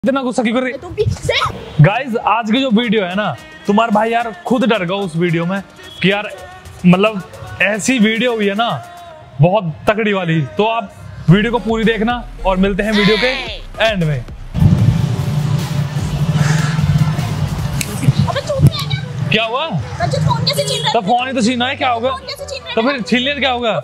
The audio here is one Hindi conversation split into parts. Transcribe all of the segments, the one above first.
इतना गुस्सा क्यों कर रही गाइज? आज की जो वीडियो है ना, तुम्हारा भाई यार खुद डर गया उस वीडियो में कि यार मतलब ऐसी वीडियो हुई है ना बहुत तकड़ी वाली। तो आप वीडियो को पूरी देखना और मिलते हैं वीडियो के एंड में। क्या हुआ? तो फोन ही तो छीना है, क्या होगा? तो फिर छीन लिया क्या होगा?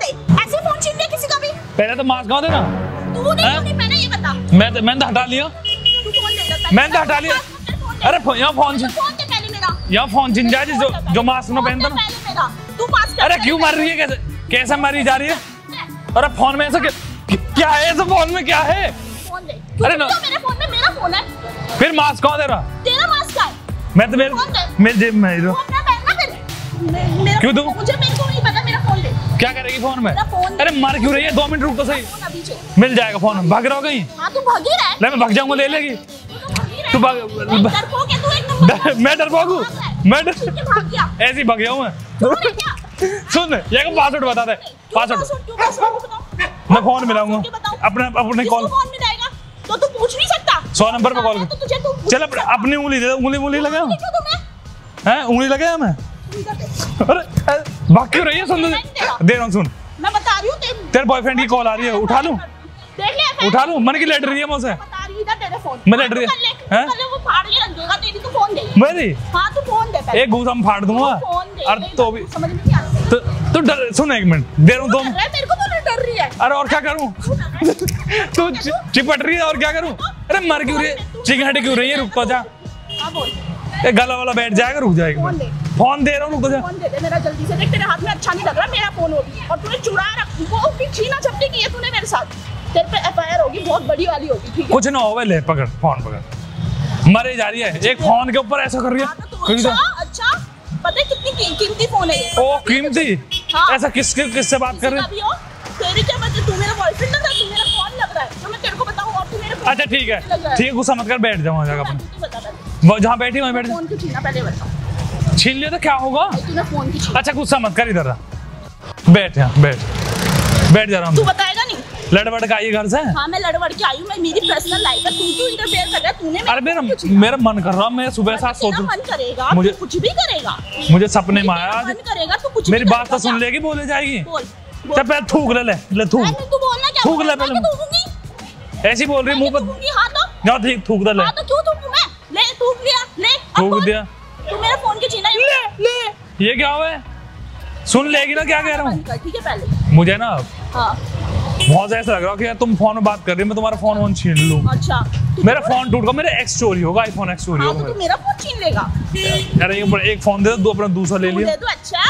पहले तो मास्क कहाँ देना? मैंने तो हटा लिया। मैंने तो हटा लिया। अरे यहाँ फोन छीन जाए जो मास्क में पहनता ना। अरे क्यों मार रही है? कैसे मारी जा रही है? अरे फोन में ऐसा क्या है? ऐसा फोन में क्या है? अरे ना मेरा फोन है। फिर मास्क कौन दे रहा? तेरा मास्क है। मैं तो मेरे जेब में है। क्यों दूं? मुझे मेरे को नहीं पता। मेरा फोन दे। क्या करेगी फोन में? अरे मार क्यों रही है? 2 मिनट रुक तो सही। मिल जाएगा फोन। भाग रहा हो कहीं? हाँ तू भाग ही रहा है। मैं भाग जाऊंगा, ले लेगी तू। मैं डरपोक हूँ? मैं ऐसे ही भाग गया हूँ मैं। सुन ये का पासवर्ड बता दे। पासवर्ड मैं फोन मिलाऊंगा अपने कॉल। तो तू पूछ नहीं सकता? 100 नंबर पे कॉल कर। चल अपनी उंगली दे। उंगली लगा है? उंगली लगाया मैं? अरे भाग क्यों रही है? सुन दे रहा हूँ। सुन मैं बता रही हूँ तेरे बॉयफ्रेंड की कॉल आ रही है। उठा लूं? उठा लूं? मन की लड़ रही है मुझसे। मैं लड़ रही है? मेरी? हाँ तू फोन दे। एक घूसा में फाड़ दूंगा। अरे तो भी तू डर। सुन 1 मिनट दे रहा हूँ। 2 मिनट डर रही है। अरे और क्या करूँ? तू चिपट रही है और क्या करूँ? अरे मर क्यों रही है? चिकन क्यों रही है? रुक तो जा। गला वाला बैठ जाएगा। रुक जाएगा। फोन दे रहा हूँ। रुक जा। फोन दे दे मेरा जल्दी से। देख तेरे हाथ में अच्छा नहीं लग रहा। मेरा फोन होगी और तूने चुरा रखा। वो छीना झपटी की है तूने मेरे साथ। तेरे पे एफआईआर होगी, बहुत बड़ी वाली होगी। ठीक है कुछ ना होगा। ले पकड़ फोन। पकड़ मरे जा रही है। एक फोन के ऊपर ऐसा कर रही है। अच्छा पता है कितनी कीमती फोन है ये? ओ कीमती? ऐसा किससे बात कर रही है? तेरी क्या बात है? तू मेरा बॉयफ्रेंड ना था। तू मेरा फोन लग रहा है तो मैं तेरे को बताऊं और तू मेरे। अच्छा ठीक है गुस्सा मत कर। बैठ जाओ अपने जहाँ बैठी वहीं बैठ। फोन क्यों छीना पहले बताओ? छीन लिया तो क्या होगा? तूने फोन क्यों छीना? अच्छा गुस्सा मत कर। इधर बैठ। यहाँ बैठ जा रहा हूँ। तू बताएगा नहीं? लड़बड़ का आई घर से? हाँ मैं लड़बड़ के आई हूँ। मैं मेरी पर्सनल लाइफ है। तू क्यों इंटरफेयर कर रहा है? तूने अरे मेरा मन कर रहा। मैं सुबह साथ सोच रहा। मन करेगा मुझे कुछ भी करेगा। मुझे सपने में आया। मन करेगा तू कुछ। मेरी बात तो सुन लेगी। बोले जाएगी। जब पहले थूक ले थूक। तू बोलना क्या? थूक ले पहले। ऐसी बोल रही मुंह पर। जाओ ठीक थूक दे। क्यों थूकूं मैं? ले थूक लिया। ले थूक दिया। तू मेरा फोन क्यों छीना? ले ये क्या हुआ? सुन लेगी ना क्या कह रहा हूँ? ठीक है पहले मुझे ना बहुत ऐसा लग रहा है कि यार तुम फोन में बात कर रही हो, मैं तुम्हारा फोन छीन लूं। अच्छा मेरा फोन टूट गया। मेरा एक्स चोरी होगा। आईफोन एक्स चोरी होगा। तो मेरा फोन छीन लेगा? अरे एक फोन दे दो। अपना दूसरा ले लिया तो अच्छा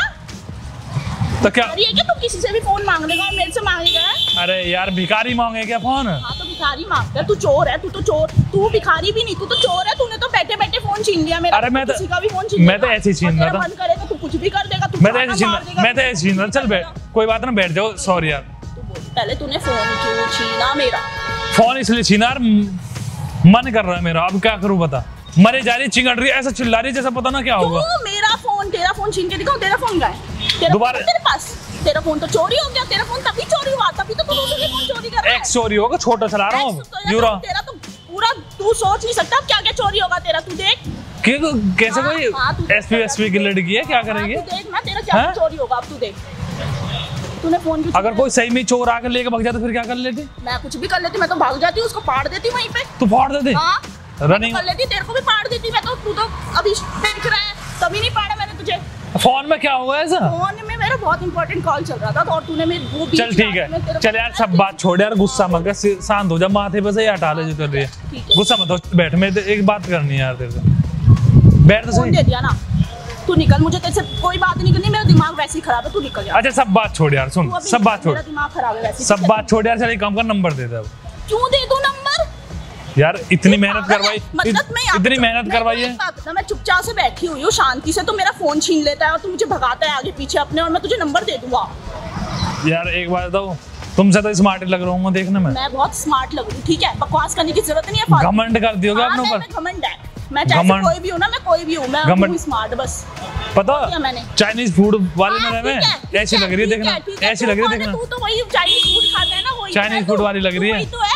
तो क्या? तू किसी से भी फोन मांग लेगा और मेरे से मांगेगा? अरे यार भिखारी मांगे क्या फोन? हाँ तो भिखारी मांगता है। तू चोर है। तू तो चोर। तू भिखारी भी नहीं, तू तो चोर है। तूने तो बैठे बैठे फोन छीन लिया मेरा। अरे मैं तो किसी का भी फोन छीन। मैं तो ऐसे ही छीन रहा था। मन करे तो तू कुछ भी कर देगा। मैं तो ऐसे छीन रहा। चल बैठ। कोई बात ना बैठ जाओ। सॉरी यार। पहले तूने फोन क्यों छीना मेरा? फोन इसलिए छीना यार मन कर रहा है मेरा। अब क्या करूं बता? मरे जा रही चिंगड़ रही ऐसा चिल्ला रही जैसा पता ना क्या होगा। मेरा फोन तेरा फोन छीन के दिखाओ। तेरा फोन का है दोबारा तेरे पास? तेरा फोन तो चोरी हो गया। तेरा फोन तभी चोरी हुआ। तभी तो तू दूसरे फोन चोरी कर रहा है। एक्स चोरी होगा। छोटा चला रहा हूँ। तेरा तो पूरा तू सोच नहीं सकता क्या क्या चोरी होगा तेरा। तू देख कैसे कोई एसपी की लड़की है क्या करेगी? देख ना तेरा क्या चोरी होगा। अब तू देख। तूने फोन क्यों? अगर कोई सही में चोर आकर लेके भाग जाता फिर क्या कर लेती? मैं कुछ भी कर लेती। मैं तो भाग जाती। उसको फाड़ देती वहीं पे। तू फाड़ देती? हाँ रनिंग कर लेती। तेरे को भी फाड़ देती मैं तो। तू तो अभी देख रहा है तभी नहीं फाड़ा मैंने तुझे। फोन में क्या हुआ ऐसा? फोन में मेरा बहुत इंपॉर्टेंट कॉल चल रहा था और तूने मेरे वो भी। चल ठीक है चल यार सब बात छोड़ यार। गुस्सा मत कर। शांत हो जा। माथे पे से हटा ले जो कर रही है। गुस्सा मत हो। बैठ। मैं एक बात करनी है यार तेरे से। बैठ तो सही। दे दिया ना तू। निकल। मुझे तेरे से कोई बात नहीं करनी। मेरा दिमाग वैसे ही खराब है। तू निकल जा। अच्छा सब बात छोड़ यार। सुन सब बात छोड़। मेरा दिमाग खराब है वैसे। सब बात छोड़ यार। चल एक काम कर नंबर दे दे। अब क्यों दे दूं नंबर? यार इतनी मेहनत करवाई। इतनी मेहनत करवाई है। मैं चुपचाप से बैठी हुई हूँ शांति से। तो मेरा फोन छीन लेता है और तू मुझे भगाता है आगे पीछे अपने और मैं तुझे नंबर दे दूंगा। यार एक बात बताओ तुमसे तो स्मार्ट लग रहा हूँ देखने में। मैं बहुत स्मार्ट लग रही हूँ। ठीक है बकवास करने की जरूरत नहीं है। घमंड कर दियोगे अपने ऊपर? घमंड है। मैं चाहे कोई भी हूँ ना। मैं कोई भी हूँ। मैं स्मार्ट बस पता मैंने। चाइनीज फूड वाले में ऐसी लग रही है देखना। ऐसी लग रही है देखना। तू तो वही चाइनीज फूड खाता है ना। वही चाइनीज फूड वाली लग रही है।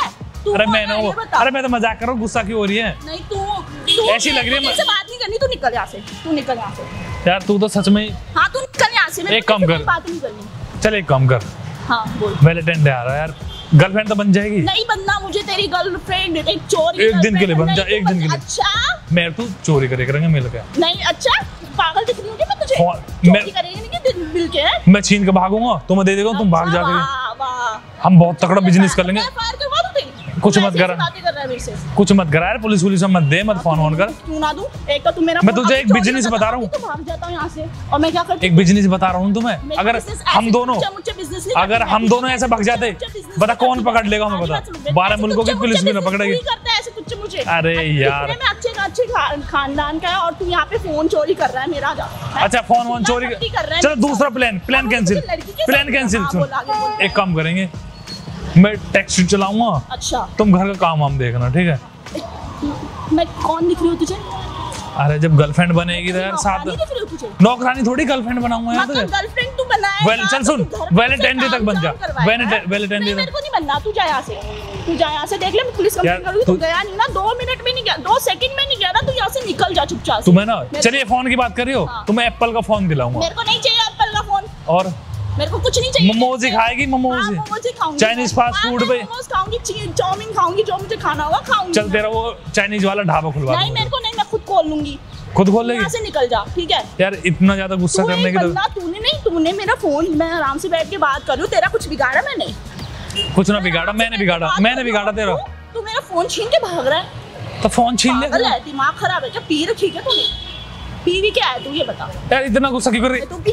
अरे मैं ना वो, अरे मैं तो मजाक कर रहा हूँ, गुस्सा क्यों हो रही है? नहीं तू ऐसी लग रही है। मुझसे बात नहीं करनी, तू निकल यहाँ से, तू निकल यहाँ से। यार तू तो सच में। हाँ तू निकल यहाँ से, एक काम कर, बात नहीं करनी। चल एक काम कर। हाँ बोल। वैलेंटाइन डे आ रहा है यार, गर्लफ्रेंड तो बन जाएगी। नहीं बनना मुझे तेरी गर्लफ्रेंड, एक चोर एक दिन के लिए बन जा, एक दिन के लिए। अच्छा मैं तू चोरी करेंगे मिल के। नहीं अच्छा पागल दिख रही हूँ मैं तुझे? चोरी करेंगे नहीं मिल के? मैं छीन के भागूंगा, तुम्हें दे देगा, तुम भाग जाओगे। हम बहुत तकड़ा बिजनेस कर लेंगे। कुछ मत कर, कुछ मत करा यार, पुलिस वुलिस मत दे, मत फोन ऑन कर। क्यों ना दूं? एक तो तुम मेरा, मैं तुझे एक बिजनेस बता रहा हूँ, भाग जाता हूँ यहाँ से। और मैं क्या करती? एक बिजनेस बता रहा हूँ तुम्हें। अगर हम दोनों, अगर हम दोनों ऐसे भाग जाते, बता कौन पकड़ लेगा हमें पता? 12 मुल्कों की पुलिस भी ना पकड़ेगी। अरे यार अच्छे खानदान का है और तू यहाँ पे फोन चोरी कर रहा है मेरा। अच्छा फोन वोन चोरी कर, चलो दूसरा प्लान कैंसिल, प्लान कैंसिल। सुन एक काम करेंगे, मैं टैक्सी चलाऊंगा। अच्छा तुम घर का काम हम देखना, ठीक है? मैं कौन दिख रही हूँ तुझे? अरे जब गर्लफ्रेंड बनेगी तो यार साथ, नौकरानी थोड़ी गर्लफ्रेंड बनाऊंगा यार तुझे। गर्लफ्रेंड तू बनाएगा। चल सुन, वैलेंटाइन डे तक बन जा, वैलेंटाइन डे। मेरे को नहीं बनना, तू जा यहाँ से, तू जा यहाँ से। देख ले मैं पुलिस कंप्लेंट करूंगी। तू गया नहीं ना, 2 मिनट में नहीं गया, 2 सेकंड में नहीं गया ना, तू यहाँ से निकल जा चुपचाप। तुम्हें ना, चलिए फोन की बात कर रही हो, तुम्हें एप्पल का फोन दिलाऊंगा। मेरे को नहीं चाहिए एप्पल का फोन, और मेरे को कुछ नहीं चाहिए। मोमोज ही खाएगी, मोमोज चाइनीज फास्ट फूड पे, मोमोज खाऊंगी, चाउमीन खाऊंगी, जो मुझे खाना होगा खाऊंगी। चल तेरा वो चाइनीज वाला ढाबा खुलवा। नहीं मेरे को नहीं, मैं खुद खोल लूंगी। खुद खोल लेगी? यहाँ से निकल जा, ठीक है? यार इतना ज्यादा गुस्सा करने की तूने नहीं, तूने मेरा फोन, मैं आराम से बैठ के बात कर रही हूँ, तेरा कुछ बिगाड़ा मैंने? कुछ ना बिगाड़ा, मैंने बिगाड़ा तेरा। तू मेरा फोन छीन के भाग रहा है। तो फोन छीन ले, दिमाग खराब है क्या? पी रखी क्या तूने? पी भी क्या है तू ये बता? यार इतना गुस्सा क्यों कर रही? तू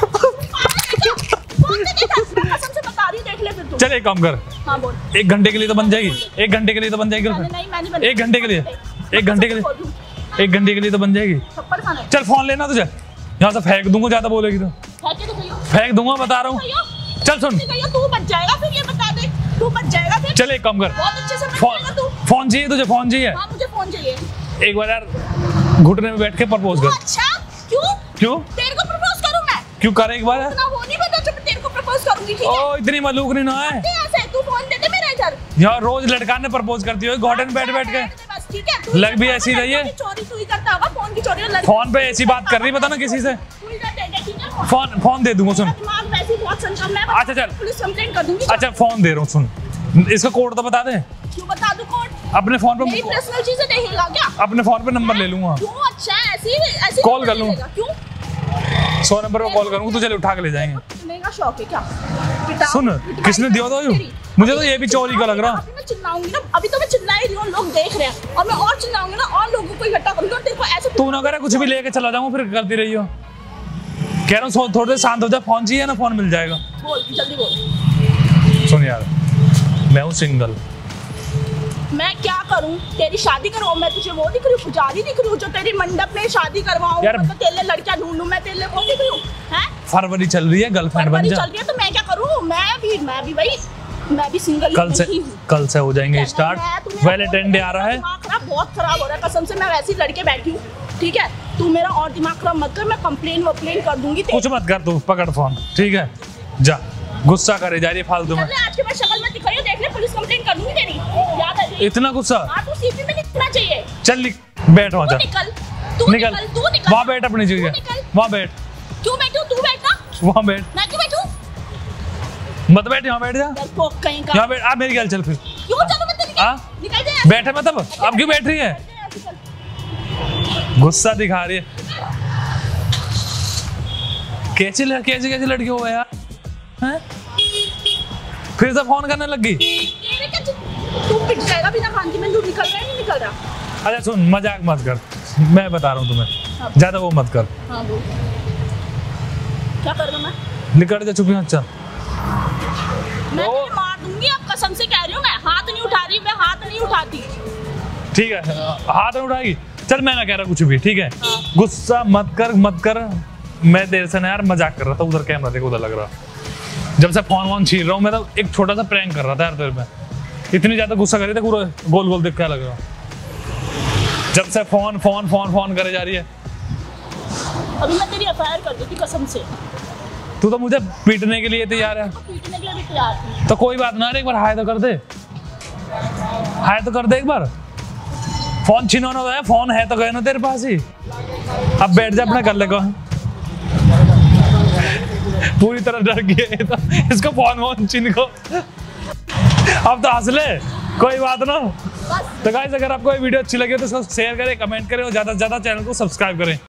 कसम से बता रही, देख ले फिर तू। चल एक काम कर। हाँ बोल। 1 घंटे के लिए तो बन जाएगी, 1 घंटे के लिए तो बन जाएगी। 1 घंटे के लिए, 1 घंटे के लिए, 1 घंटे के लिए तो बन जाएगी। चल फोन लेना तुझे, यहाँ से फेंक दूंगा, ज्यादा बोलेगी तो फेंक दूंगा, बता रहा हूँ। चल सुन, तू बच जाएगा फिर, ये बता दे, तू बच जाएगा फिर। चल एक काम कर, बहुत अच्छे से फोन चाहिए तुझे? फोन चाहिए? हाँ मुझे फोन चाहिए। एक बार यार घुटने में बैठ के प्रपोज कर। अच्छा क्यों? क्यों तेरे को प्रपोज करूं मैं? क्यों कर एक बार? ना वो नहीं पता, जब तेरे को प्रपोज करूंगी, ठीक है? ओ इतनी मलूक नहीं ना है। ऐसे तू फोन दे दे मेरा इधर। यार रोज लड़का ने प्रपोज करती हो घुटने में बैठ के, ठीक है? लग भी ऐसी रही है। चोरी तू ही करता होगा, फोन की चोरी। फोन पे ऐसी बात कर रही, पता ना किसी से। फोन दे दूंगा, सुन। अच्छा चल पुलिस कंप्लेंट कर दूंगी। अच्छा फोन दे रहा हूँ, सुन, इसका कोड तो बता दे। क्यों बता दूं कोड? अपने फोन पे मेरी पर्सनल चीजें देखेगा क्या? अपने फोन पे नंबर ले लूंगा। क्यों? अच्छा ऐसी कॉल कर लूं? क्यों? 100 नंबर पे कॉल करूंगा, तो चले उठा के ले जाएंगे। पिटने का शौक है क्या? सुन किसने दिया था? मुझे तो ये भी चोरी का लग रहा। अभी मैं चिल्लाऊंगी ना, अभी तो मैं चिल्ला ही रही हूँ, लोग देख रहे हैं, और मैं और चिल्लाऊंगी ना, और लोगों को इकट्ठा करूंगी, और तेरे को ऐसे तू ना करे कुछ भी लेके चला जाऊंगा, फिर करती रही हो। कह रहा हूँ थोड़ी देर शांत हो जा, फोन चाहिए ना, फोन मिल जाएगा। बोल जल्दी बोल। सुन यार, मैं हूँ सिंगल। मैं क्या करूं? तेरी शादी करवाऊं? मैं तुझे वो दिख रही हूँ, पुजारी दिख रही हूँ जो तेरी मंडप में शादी करवाऊं? तो तेरे लिए लड़का ढूंढूं मैं, तेरे लिए वो दिख रही हूँ? हैं? फरवरी चल रही है, गर्लफ्रेंड बन जा। चल रही है तो मैं क्या करूं? मैं भी भाई, मैं भी सिंगल ही हूं। कल से हो जाएंगे स्टार्ट। वैलेंटाइन डे आ रहा है। बहुत खराब हो रहा है कसम से, मैं वैसे ही लड़के बैठी हूँ, ठीक है? तू मेरा और दिमाग खराब मत कर, मैं कंप्लेन कर दूंगी। कुछ मत कर, तू पकड़ फोन, ठीक है? जा, गुस्सा करे जा रही फालतू में। आज के बाद शक्ल मत दिखाइयो, देख ले पुलिस कंप्लेन कर दूंगी तेरी, याद है? इतना गुस्सा? हां तू सीपी में लिखना चाहिए। चल बैठ वहां, निकल तू निकल वहां बैठ अपनी जगह, वहां बैठ। क्यों बैठूं? तू बैठ ना, वहां बैठ। मैं क्यों बैठूं? मत बैठ, यहाँ बैठ जा, कहीं का। यहाँ बैठ। आ मेरी गल चल फिर। क्यों चलो मैं तेरी निकल जा, बैठ मतलब अब क्यों बैठ रही है? गुस्सा दिखा रही है। कैसी लड़की हो गया यार? फिर से फोन करने लग गई। तू पिट जाएगा बिना खान के, मैं तू निकल रहा है, नहीं निकल रहा। अच्छा सुन, मजाक मत कर, मैं बता रहा हूँ तुम्हें, ज्यादा वो मत कर। हाँ बोल, क्या कर रहा मैं? निकल जा, चुप यहाँ चल। मैं तुझे मार दूंगी, अब कसम से कह रही हूँ। मैं हाथ नहीं उठा रही, मैं हाथ नहीं उठाती। ठीक है, हाथ नहीं उठाएगी? चल मैं ना कह रहा कुछ भी, ठीक है? गुस्सा मत कर। मैं देर से ना यार मजाक कर रहा था, उधर कैमरा देखो, उधर लग रहा। जब से फोन छीन रहा हूँ मैं, तो एक छोटा सा प्रैंक कर रहा था यार तेरे पे। इतनी ज्यादा गुस्सा कर रही थी, पूरा गोल देख क्या लग रहा। जब से फोन करे जा रही है। अभी मैं तेरी एफआईआर कर देती कसम से। तू तो मुझे पीटने के लिए तैयार है। पीटने के लिए भी तैयार थी। तो कोई बात ना, एक बार हाय तो कर दे। हाय तो कर दे एक बार। फोन छिनोना है, फोन है तो गए ना तेरे पास ही। अब बैठ जा अपना कर ले को। पूरी तरह डर गया तो इसको फोन वोन छिन को। अब तो हंस ले, कोई बात ना। तो गाइस अगर आपको ये वीडियो अच्छी लगे तो इसको शेयर करें, कमेंट करें और ज्यादा से ज्यादा चैनल को सब्सक्राइब करें।